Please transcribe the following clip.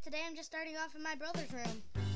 Today I'm just starting off in my brother's room.